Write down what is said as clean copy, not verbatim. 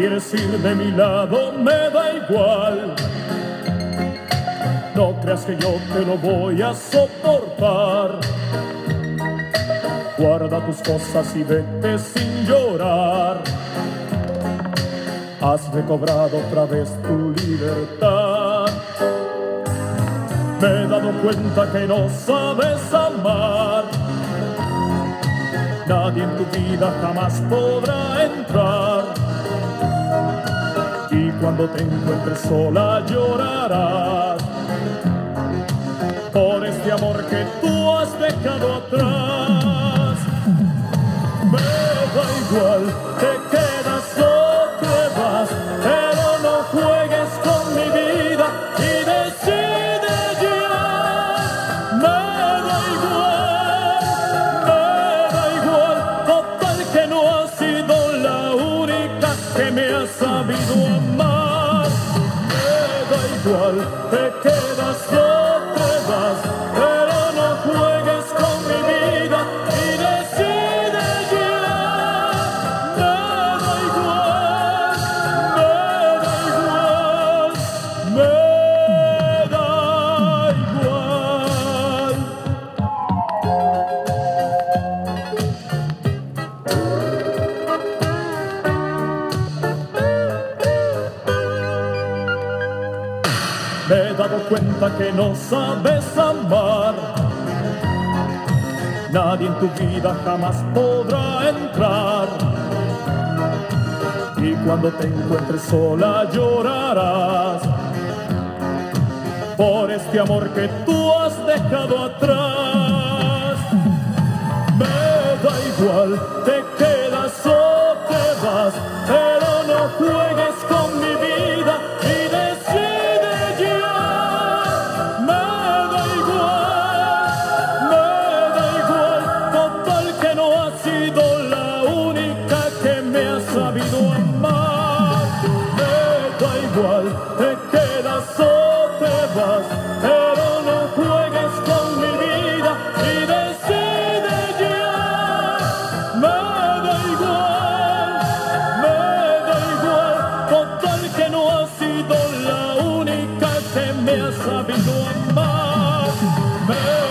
quieres ir de mi lado me da igual. No creas que yo te lo voy a soportar. Guarda tus cosas y vete sin llorar. Has recobrado otra vez tu libertad. Me he dado cuenta que no sabes amar. Nadie en tu vida jamás podrá entrar. Y cuando te encuentres sola llorarás por este amor que tú has dejado atrás. Me da igual, te quedas o te vas, pero no juegues con mi vida y decide ya. Me da igual, total que no has sido la única que me ha sabido amar. Me da igual, te quedas o te vas, pero no juegues con mi vida y decide ya. Me da igual, me da igual. Me he dado cuenta que no sabes amar. Nadie en tu vida jamás podrá entrar. Y cuando te encuentres sola llorarás por este amor que tú has dejado atrás. Me da igual, te quedas o te vas, pero no juegues con mi vida y decide ya. Me da igual, total que no has sido la única que me ha sabido amar. Me da igual, te quedas o te vas, pero no juegues con mi vida y decide ya. Me da igual, total que no has sido la única que me ha sabido amar.